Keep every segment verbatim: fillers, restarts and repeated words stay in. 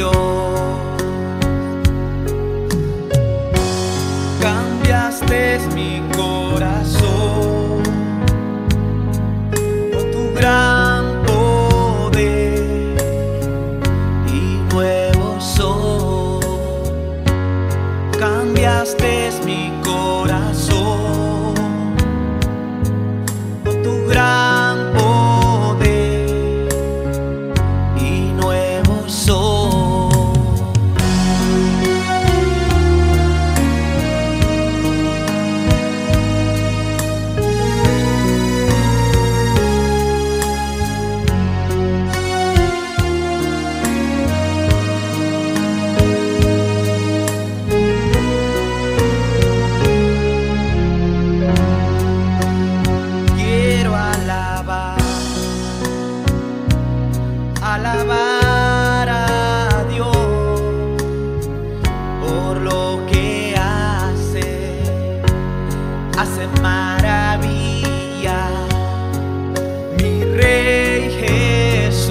Dios. Cambiaste mi corazón con tu gran poder y nuevo soy. Cambiaste mi corazón con tu gran poder y nuevo soy. Alabar a Dios por lo que hace, hace maravilla, mi Rey Jesús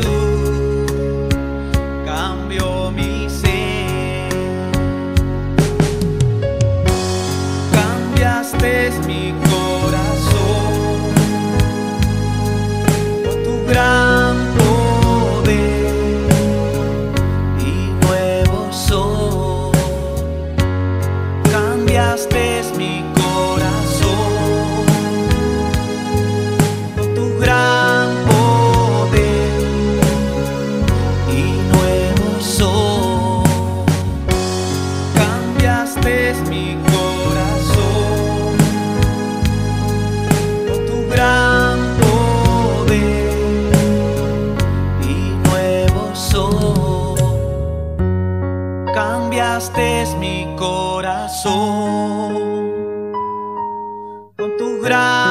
cambió mi ser. Cambiaste mi corazón con tu gran cambiaste mi corazón con tu gran poder y nuevo soy. Cambiaste mi corazón con tu gran poder y nuevo soy. Cambiaste mi corazón con tu gran